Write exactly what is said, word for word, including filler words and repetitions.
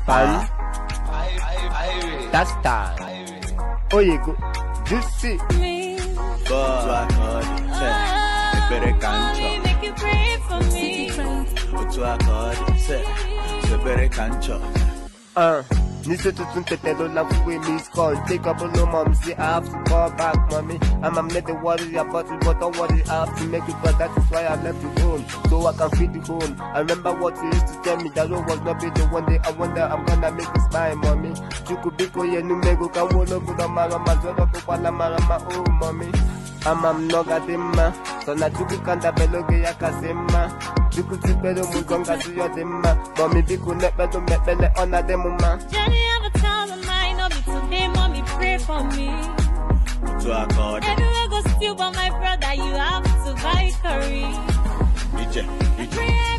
Pan. That's time. Oh, you go. Juicy. But better cancho. Make you pray for me. But I call it, say, better cancho. Uh. Nisse to soon take the love away miss call. Take up on no Mumsy, I have to call back, mommy. I'm a little worried about it, but don't worry, I have to make it, but that is why I left you home. So I can feed you home. I remember what you used to tell me, that road was not better one day. I wonder I'm gonna make you smile, mommy. Chukubiko ye numego kawolo buda marama zodo kupala marama oh mommy. I'm a mnogadima, so na chuku kanda beloge ya kasema. Chuku tipelo mugonga siyo dima. Mommy biku nepelo mepele ona demuma. Johnny have a time of mine, no be today, mommy pray for me. So I called it. Everywhere go still but my brother, you have to buy curry. Ije, Ije.